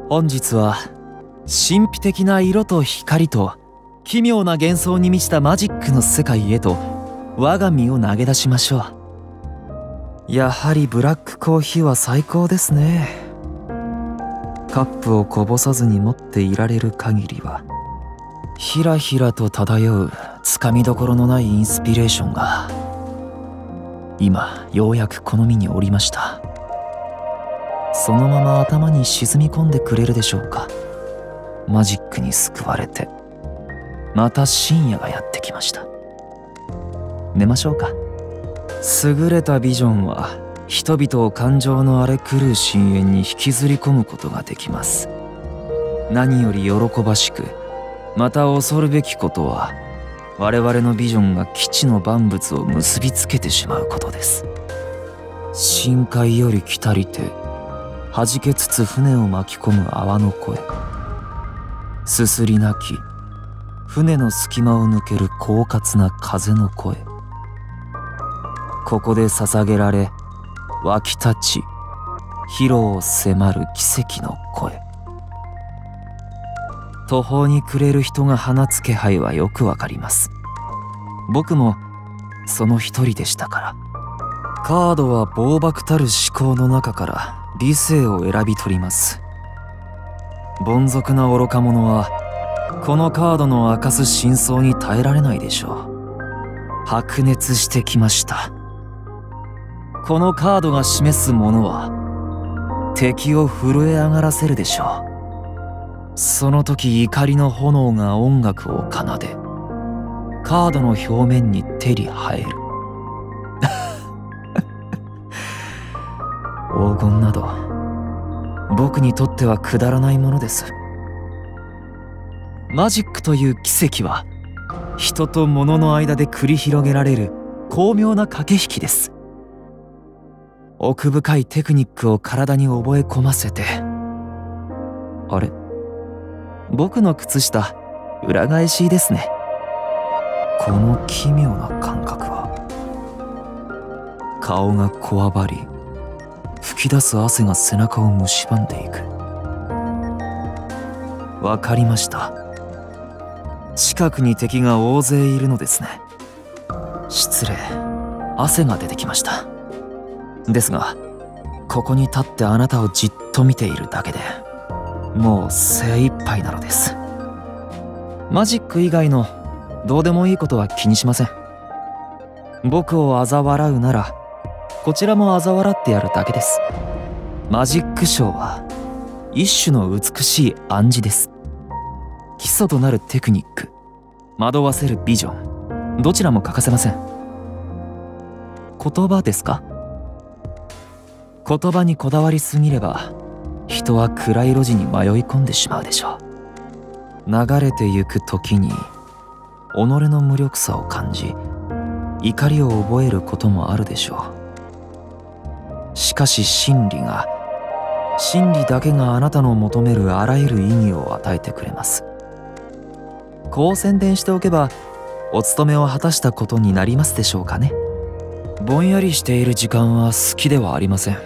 本日は神秘的な色と光と奇妙な幻想に満ちたマジックの世界へと我が身を投げ出しましょう。やはりブラックコーヒーは最高ですね。カップをこぼさずに持っていられる限りは、ひらひらと漂うつかみどころのないインスピレーションが今ようやく好みに降りました。そのまま頭に沈み込んでくれるでしょうか。マジックに救われてまた深夜がやってきました。寝ましょうか。優れたビジョンは人々を感情の荒れ狂う深淵に引きずり込むことができます。何より喜ばしく、また恐るべきことは我々のビジョンが基地の万物を結びつけてしまうことです。深海より来たりて弾けつつ船を巻き込む泡の声、すすり泣き船の隙間を抜ける狡猾な風の声、ここで捧げられ湧き立ち披露を迫る奇跡の声。途方に暮れる人が放つ気配はよくわかります。僕もその一人でしたから。カードは暴漠たる思考の中から理性を選び取ります。凡俗な愚か者はこのカードの明かす真相に耐えられないでしょう。白熱してきました。このカードが示すものは敵を震え上がらせるでしょう。その時怒りの炎が音楽を奏で、カードの表面に照り映える黄金など僕にとってはくだらないものです。マジックという奇跡は人と物の間で繰り広げられる巧妙な駆け引きです。奥深いテクニックを体に覚え込ませて、あれ、僕の靴下裏返しですね。この奇妙な感覚は、顔がこわばり吹き出す汗が背中を蝕んでいく。わかりました。近くに敵が大勢いるのですね。失礼、汗が出てきました。ですがここに立ってあなたをじっと見ているだけでもう精一杯なのです。マジック以外のどうでもいいことは気にしません。僕を嘲笑うならこちらも嘲笑ってやるだけです。マジックショーは一種の美しい暗示です。基礎となるテクニック、惑わせるビジョン、どちらも欠かせません。言葉ですか。言葉にこだわりすぎれば人は暗い路地に迷い込んでしまうでしょう。流れてゆく時に己の無力さを感じ怒りを覚えることもあるでしょう。しかし真理だけがあなたの求めるあらゆる意義を与えてくれます。こう宣伝しておけばお務めを果たしたことになりますでしょうかね。ぼんやりしている時間は好きではありません。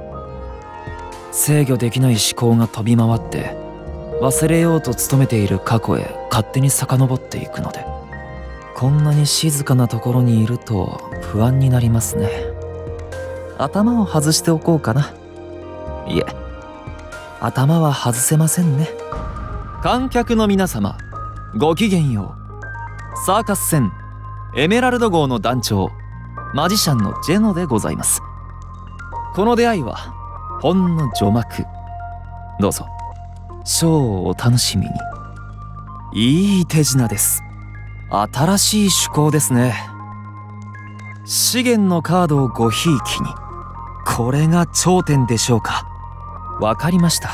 制御できない思考が飛び回って忘れようと努めている過去へ勝手に遡っていくので、こんなに静かなところにいると不安になりますね。頭を外しておこうかな。いえ、頭は外せませんね。観客の皆様、ごきげんよう。サーカス船エメラルド号の団長マジシャンのジェノでございます。この出会いはほんの序幕。どうぞショーをお楽しみに。いい手品です。新しい趣向ですね。資源のカードをごひいきに、これが頂点でしょうか。わかりました。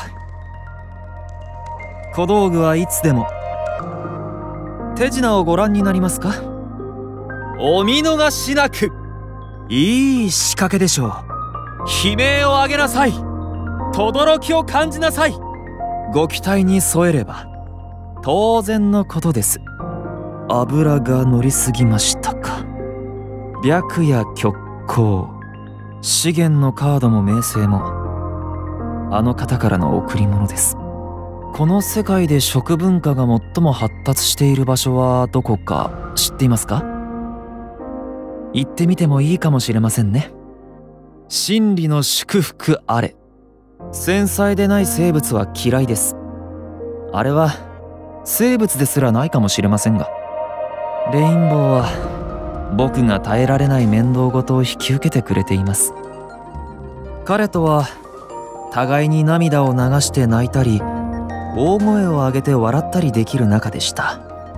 小道具はいつでも。手品をご覧になりますか。お見逃しなく。いい仕掛けでしょう。悲鳴を上げなさい。轟きを感じなさい。ご期待に添えれば当然のことです。油が乗りすぎましたか。白夜極光、資源のカードも名声もあの方からの贈り物です。 この世界で食文化が最も発達している場所はどこか知っていますか？行ってみてもいいかもしれませんね。真理の祝福あれ。繊細でない生物は嫌いです。あれは生物ですらないかもしれませんが、レインボーは僕が耐えられない面倒事を引き受けてくれています。彼とは互いに涙を流して泣いたり、大声を上げて笑ったりできる仲でした。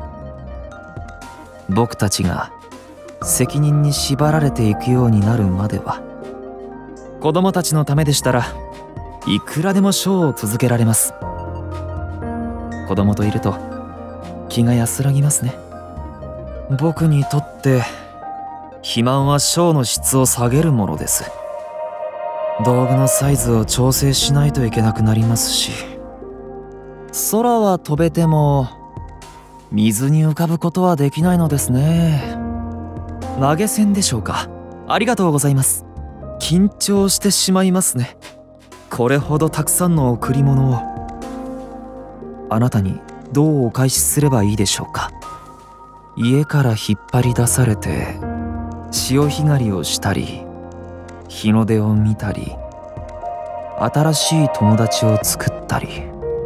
僕たちが責任に縛られていくようになるまでは、子供たちのためでしたらいくらでもショーを続けられます。子供といると気が安らぎますね。僕にとって肥満はショーの質を下げるものです。道具のサイズを調整しないといけなくなりますし、空は飛べても水に浮かぶことはできないのですね。投げ銭でしょうか？ありがとうございます。緊張してしまいますね。これほどたくさんの贈り物を。あなたにどうお返しすればいいでしょうか？家から引っ張り出されて潮干狩りをしたり、日の出を見たり、新しい友達を作ったり。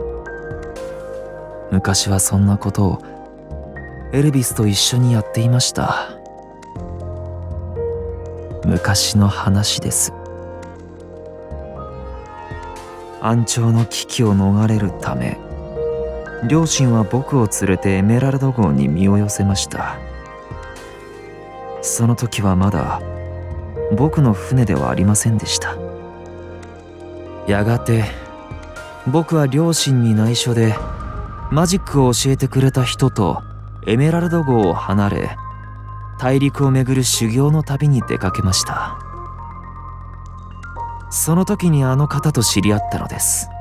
昔はそんなことをエルビスと一緒にやっていました。昔の話です。暗礁の危機を逃れるため、両親は僕を連れてエメラルド号に身を寄せました。その時はまだ僕の船ではありませんでした。やがて僕は両親に内緒でマジックを教えてくれた人とエメラルド号を離れ、大陸を巡る修行の旅に出かけました。その時にあの方と知り合ったのです。